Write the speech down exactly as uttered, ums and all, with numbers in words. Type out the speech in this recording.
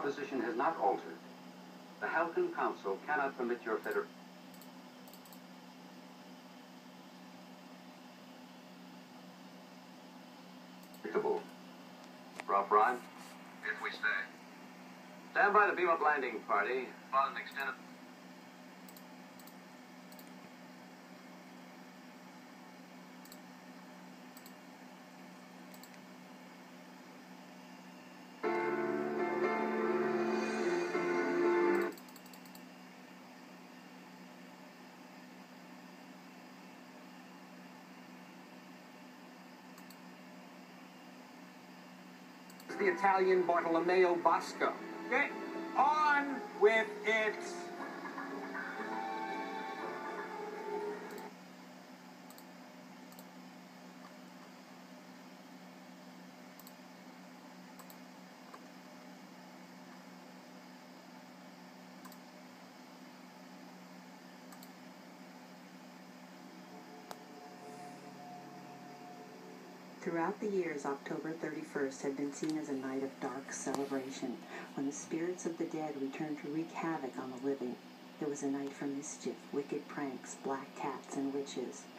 position has not altered. The Halcyon Council cannot permit your federation. Rough ride? If we stay. Stand by the beam-up landing party. About an extended... The Italian Bartolomeo Bosco. Get on with it! Throughout the years, October thirty-first had been seen as a night of dark celebration, when the spirits of the dead returned to wreak havoc on the living. It was a night for mischief, wicked pranks, black cats, and witches.